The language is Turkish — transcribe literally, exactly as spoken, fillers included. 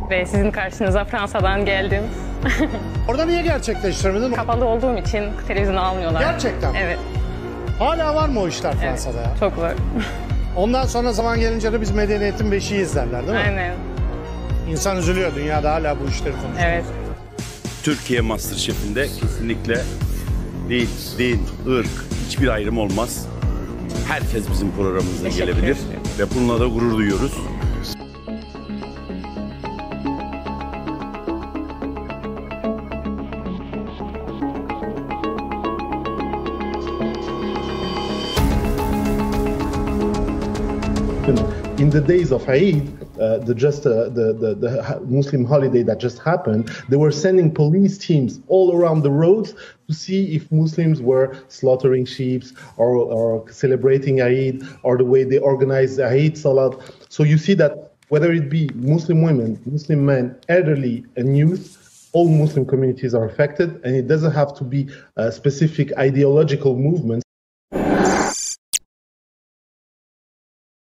ve sizin karşınıza Fransa'dan geldim. Orada niye gerçekleştirmedin? Kapalı olduğum için televizyon almıyorlar. Gerçekten mi? Evet. Hala var mı o işler Fransa'da Evet, ya? çok zor. Ondan sonra zaman gelince de biz medeniyetin beşiğiyiz derler değil mi? Aynen. İnsan üzülüyor, dünyada hala bu işleri konuşuyor. Evet. Türkiye Masterchef'inde kesinlikle dil, din, ırk hiçbir ayrım olmaz. Herkes bizim programımıza Teşekkür gelebilir ederim. ve bununla da gurur duyuyoruz. In the days of Eid, uh, the just uh, the, the the Muslim holiday that just happened, they were sending police teams all around the roads to see if Muslims were slaughtering sheep or, or celebrating Eid, or the way they organize the Eid Salat. So you see that whether it be Muslim women, Muslim men, elderly and youth, all Muslim communities are affected, and it doesn't have to be a specific ideological movement.